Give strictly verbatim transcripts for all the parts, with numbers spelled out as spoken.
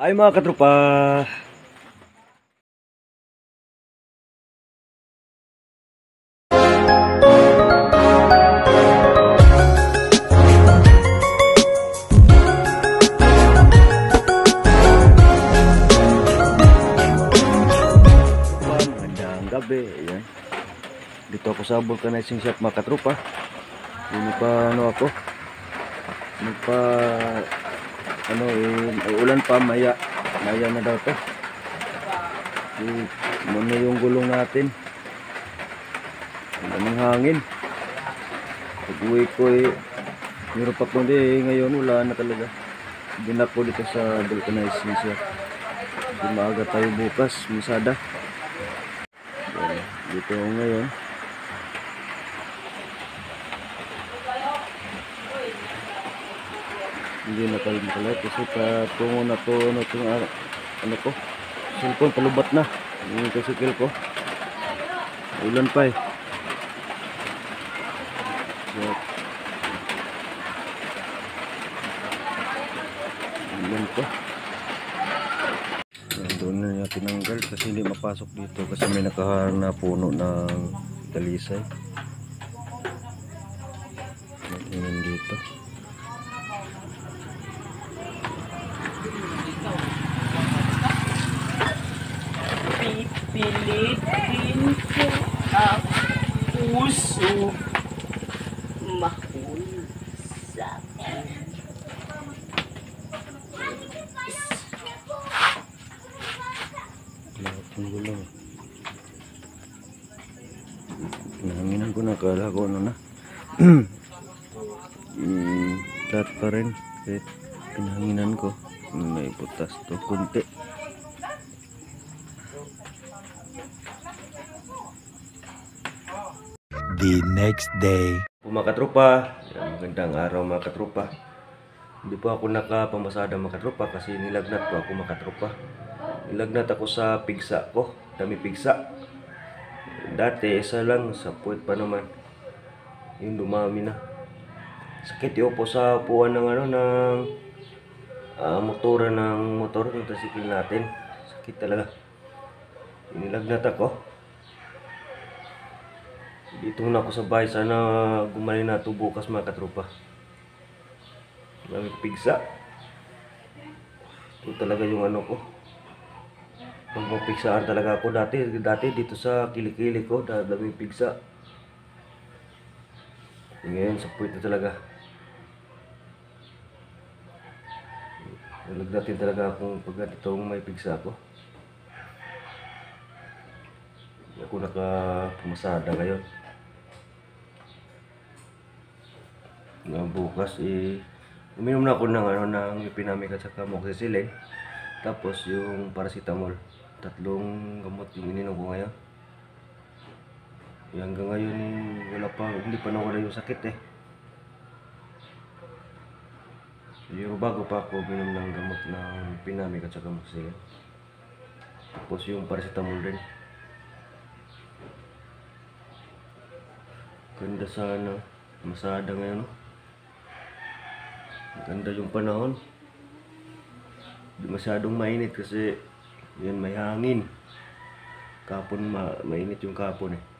Ay mga katropa, magandang gabi. Ayan. Dito ako sa vulcanizing shop mga katropa. Hindi pa ano ako Magpa ano eh, ulan pa, maya maya na daw to. Eh, muna yung gulong natin. Ang daming hangin. Pag uwi ko eh, meron pa kundi eh, ngayon wala na talaga. Ginak ko dito sa vulcanizing shop. Di maaga tayo bukas, misada. Yan, dito ako ngayon. Hindi na tayo makalat kasi patungo na to ano, itong, ano ko cellphone palubat na yung kasikil ko, ulan pa eh. So, ulan pa. Yan, doon na niya tinanggal kasi hindi mapasok dito kasi may nakaharang na puno ng dalisay. Tingnan dito. Pipilitin ko ang puso mahul sa akin. Lahat ng gulong. Nahanginan ko na, kala ko ano na. mm, Flat pa rin. Kahit pinahanginan ko. May butas to, kunti. The next day. Mga katropa, magandang araw mga katropa. Hindi po ako nakapamasada mga katropa kasi nilagnat po ako mga katropa. Nilagnat ako sa pigsa ko, dami pigsa. Dati isa lang, sa puwet pa naman. Yung dumami na. Sakit yung po sa upuan ng ano, ng uh, motora ng motor ng tricycle natin. Sakit talaga. Nilagnat ako. Dito na ako sa bahay, sana gumaling na ito bukas mga katropa. Daming pigsa. Ito talaga yung ano ko. Magpapigsaan talaga ako dati. Dati dito sa kilikili ko, daming pigsa. Ngayon sa puwit na talaga. Nalagdatin talaga akong pag itong may pigsa ako. Hindi ako nakapumasada ngayon. Ng bukas eh uminom na ako ng ano ng ipinamig at saka amoxicillin, tapos yung paracetamol. Tatlong gamot yung ininom ko ngayon. E, hanggang ngayon eh, wala pa, hindi pa nawala yung sakit eh. Yung bago pa ako uminom ng gamot ng pinamig at saka amoxicillin, tapos yung paracetamol din. Ganda sana masada ngayon. Ganda yung panahon. Hindi masyadong mainit kasi yan may hangin. Kapon ma mainit yung kapon eh.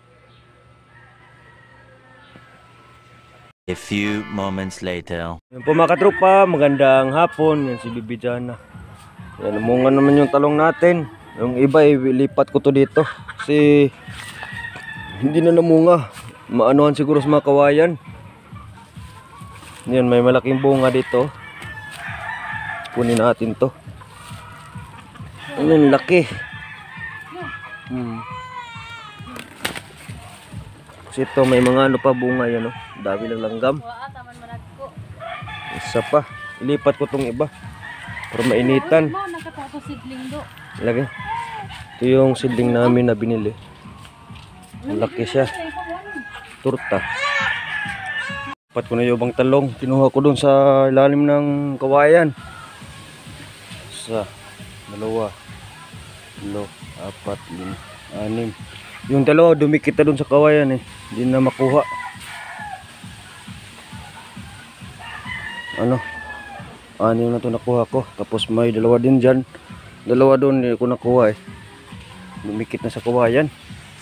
A few moments later. Yan po mga katropa, magandang hapon. Yan si Bibi Jana. Yan, namunga naman yung talong natin. Yung iba ilipat ko to dito kasi hindi na namunga. Maanuhan siguro sa mga kawayan. Yan, may malaking bunga dito. Kunin natin to. Ano, laki. Hmm. Kasi ito may mga ano pa bunga yan, oh. Dami ng langgam. Isa pa. Ilipat ko tong iba para mainitan. Lagi. Ito yung seedling namin na binili. Laki siya. Turta. Dapat ko na yung ibang talong. Kinuha ko dun sa ilalim ng kawayan. Isa, dalawa, dalawa, apat, lima, anim. Yung dalawa dumikit na dun sa kawayan eh. Hindi na makuha. Ano? Anim na to nakuha ko. Tapos may dalawa din dyan. Dalawa doon hindi ko nakuha eh. Lumikit na sa kawayan.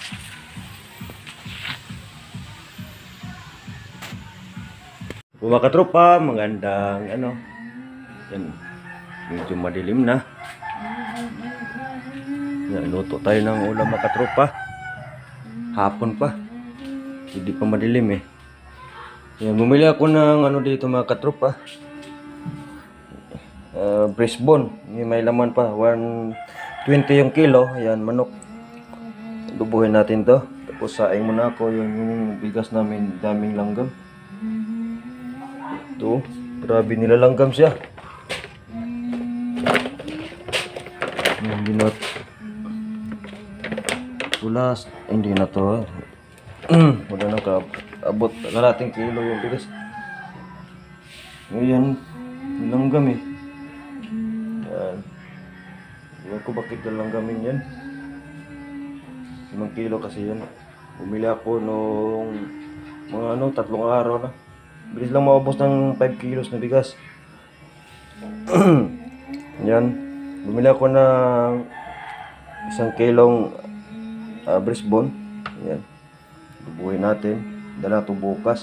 Mga katropa, magandang ano. Yan. Medyo madilim na. Yan, luto tayo ng ulam mga katropa. Hapon pa. Hindi pa madilim eh. Yan, bumili ako ng ano dito mga katropa. Uh, Brisbane. May laman pa. one twenty yung kilo. Yan, manok. Lubuhin natin to. Tapos saing muna ako. Yung, yung bigas namin, daming langgam. Ito. Grabe nilalanggam siya. Hindi na. Tulas. Hindi na to. Wala na ka. Abot kalating kilo yung bigas. Ngayon, nilanggam eh. Yan. Iwan ko bakit nilanggamin yan. limang kilo kasi yan. Bumili ako nung mga ano, tatlong araw na. Bilis lang maubos ng five kilos na bigas. Yan. Bumili ako ng isang kilong uh, Brisbane. Yan. Bubuhin natin. Dala ito bukas.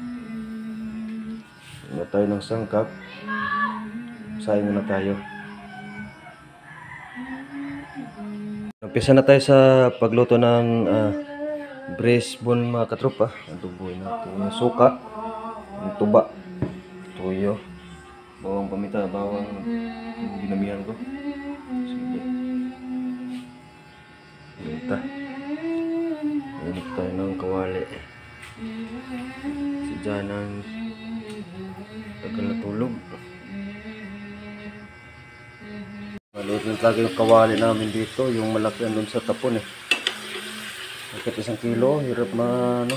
Hindi tayo ng sangkap. Sayang na tayo. Umpisa na tayo sa pagluto ng uh, Brisbane mga katropa. Bubuhin natin yung suka, yung tuba, tuyo, bawang paminta, bawang yung dinamihan ko. Sige. Paminta. Init tayo ng kawali. Si Janang tagal na tulog. Maliit lang talaga yung kawali namin dito. Yung malaki doon sa tapon eh. Bakit isang kilo? Hirap ma ano.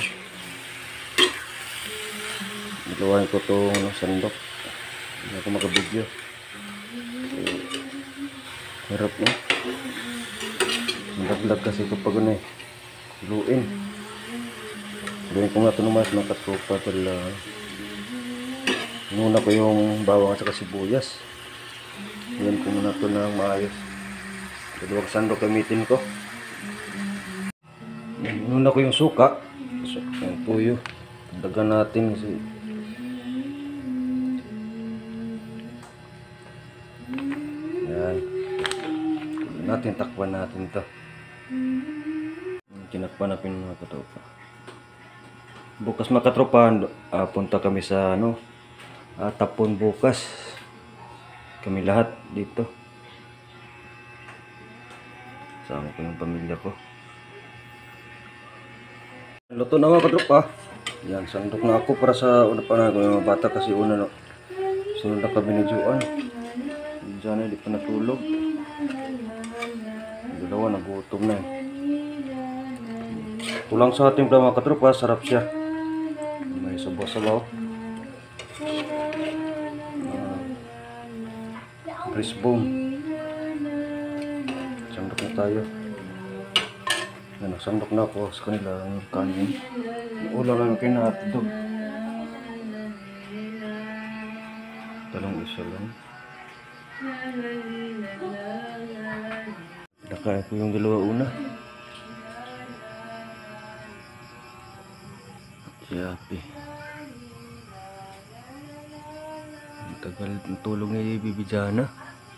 Nilawain ko itong ano, sandok. Hindi ako makabidyo. Eh, hirap no. Naglag kasi kapag ano eh. Luin. Luin ko nga ito naman ng katropa dala. Muna ko yung bawang at saka sibuyas. Yan ko muna ito ng maayos. Dalawang sandok gamitin ko. Muna ko yung suka. So, yung tuyo. Dagan natin kasi yan. Natin takpan natin ito. Tinakpan natin mga katropa. Bukas mga katropa, uh, punta kami sa ano, uh, tapon bukas. Kami lahat dito. Sama ko yung pamilya ko. Luto na mga katropa. Yan, sandok na ako para sa una pa na yung mga bata kasi una no. Sunod na kami ni Juan. Diyan na, di pa natulog. Dalawa, nagutom na eh. Tulang sa ating mga katropa, sarap siya. May sabaw-sabaw. Uh, Brisbane. Sandok na tayo. Yan, sandok na ako sa kanila ang kanin. Ulam lang kinahati doon. Talong isa lang. Nakain ko yung dalawa una. Yapi. Ang tagal ng tulong ni Bibi Jana.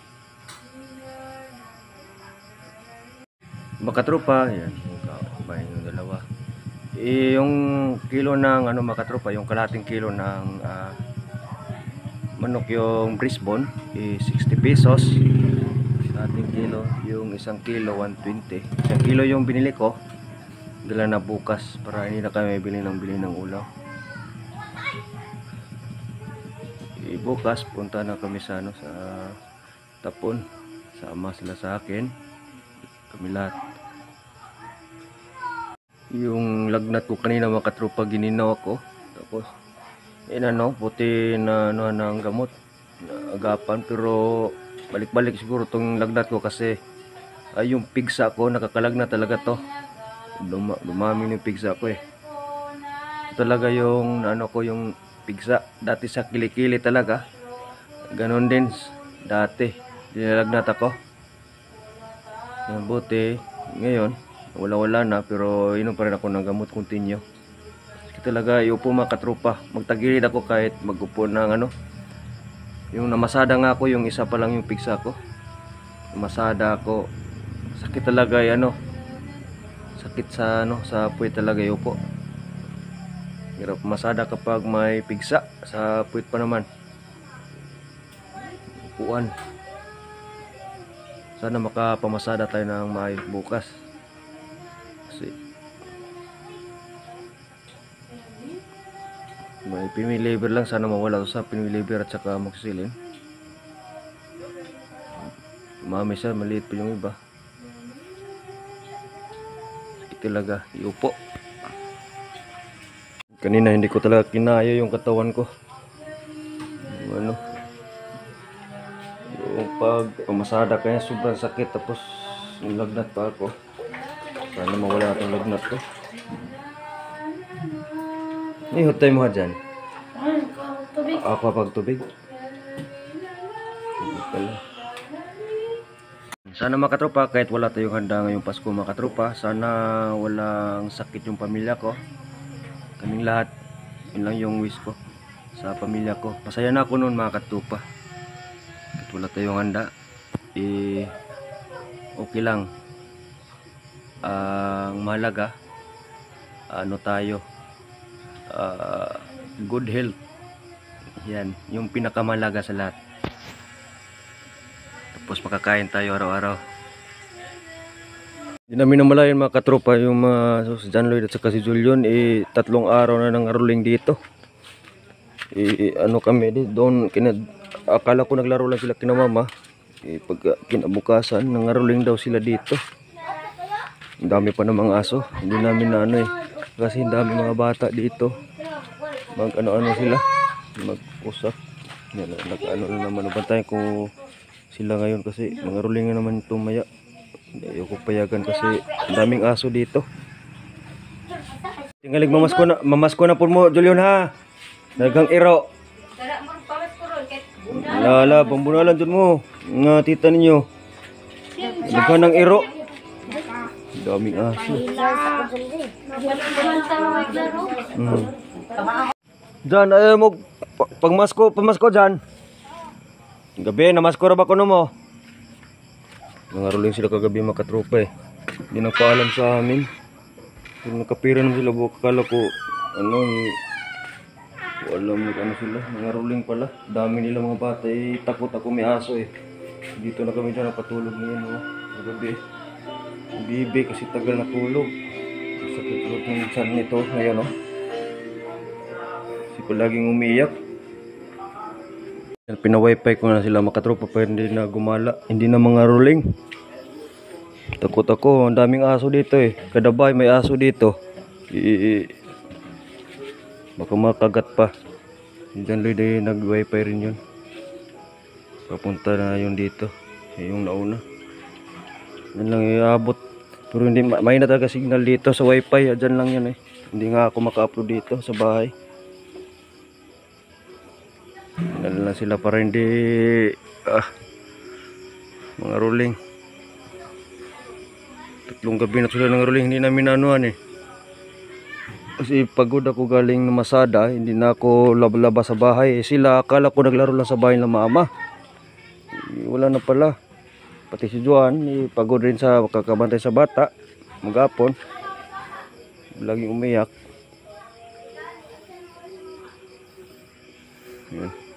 Makatropa, yan. Kumain yung dalawa. Eh, yung kilo ng ano makatropa, yung kalating kilo ng uh, manok yung Brisbane, eh, sixty pesos. Kalating kilo, yung isang kilo, one twenty. Isang kilo yung binili ko. Dala na bukas para hindi na kami bili ng bili ng ulam. E, bukas punta na kami sa ano sa tapon. Sama sila sa akin. Kami lahat. Yung lagnat ko kanina mga katropa gininaw ako. Tapos inano puti na ano ng gamot. Agapan pero balik-balik siguro tong lagnat ko kasi ay yung pigsa ko nakakalagnat talaga to. Duma, dumami yung pigsa ko eh. Ito talaga yung ano ko yung pigsa. Dati sa kilikili talaga. ganon din dati. Dinalagnat ako. Mabuti ngayon wala wala na, pero inom pa rin ako ng gamot continue. Kasi talaga iupo mga katropa, magtagilid ako kahit magupo ng ano. Yung namasada nga ako, yung isa pa lang yung pigsa ko. Namasada ako. Sakit talaga ay ano. Sakit sa ano, sa puwet talaga iupo. Hirap masada kapag may pigsa, sa puwet pa naman. Upuan. Sana makapamasada tayo ng maayos bukas. Kasi may pinwi liver lang, sana mawala to sa pinwi liver at saka amoxicillin. Mami siya, maliit pa yung iba. Sakit talaga, iupo. Kanina hindi ko talaga kinaya yung katawan ko. Ano? Yung pag pamasada kaya sobrang sakit, tapos nilagnat pa ako. Sana mawala itong lagnat ko. Ihutay mo dyan. Tubig. Ako pag tubig. Tubig pala. Sana mga katropa, kahit wala tayong handa ngayong Pasko mga katropa, sana walang sakit yung pamilya ko. Kaming lahat, yun lang yung wish ko sa pamilya ko. Masaya na ako noon mga katropa. Kahit wala tayong handa, eh, okay lang. Ang uh, mahalaga, ano tayo, uh, good health. Yan, yung pinakamahalaga sa lahat. Tapos makakain tayo araw-araw. Hindi namin namalayan mga katropa, yung mga uh, si John Lloyd at saka si Julian, eh, tatlong araw na nang rolling dito. Eh, ano kami, di, doon, kina, akala ko naglaro lang sila kina mama. Eh, pag uh, kinabukasan, nangaroling daw sila dito. Ang dami pa ng mga aso. Hindi namin na ano eh. Kasi ang dami mga bata dito. Mag ano-ano sila. Mag-usap. Nag-ano na naman. Bantayan ko sila ngayon kasi mga ruling na naman itong maya. Hindi ko payagan kasi ang daming aso dito. Tingalig mamasko na, mamasko na po mo, Julian ha. Nagang iro. Lala, pambunalan dyan mo. Nga tita ninyo. Nagang ng iro. Daming aso. Hmm. Diyan, ayaw mo pagmasko, pamasko dyan. Gabi, namasko ra ba ko mo? Nangaruling sila kagabi mga katropa eh. Hindi nagpaalam sa amin. Kung nakapira naman sila, buka kala ko, ano eh, wala mo ano sila, nangaruling pala. Dami nila mga bata eh, takot ako may aso eh. Dito na kami dyan napatulog ngayon oh. Kagabi. Bibi kasi tagal na tulog. Sakit-sakit yung tiyan nito ngayon oh. Kasi ko laging umiyak. Pina-wifi ko na sila makatropa pa hindi na gumala. Hindi na mga rolling. Takot ako, ang daming aso dito eh. Kada bahay may aso dito. I baka makagat pa. Diyan Lloyd eh, nag-wifi rin yun. Papunta na yun dito. Yung nauna. Yan lang iabot. Pero hindi, may na talaga signal dito sa wifi. Diyan lang yan eh. Hindi nga ako maka-upload dito sa bahay. Yan lang sila para hindi ah, mga rolling. Tatlong gabi na sila ng rolling. Hindi namin anuan eh. Kasi pagod ako galing na masada. Hindi na ako laba-laba sa bahay eh. Sila akala ko naglaro lang sa bahay ng mama. Eh, wala na pala. Pati si Juan, eh, pagod rin sa kakabantay sa bata. Magapon. Laging umiyak. Yan.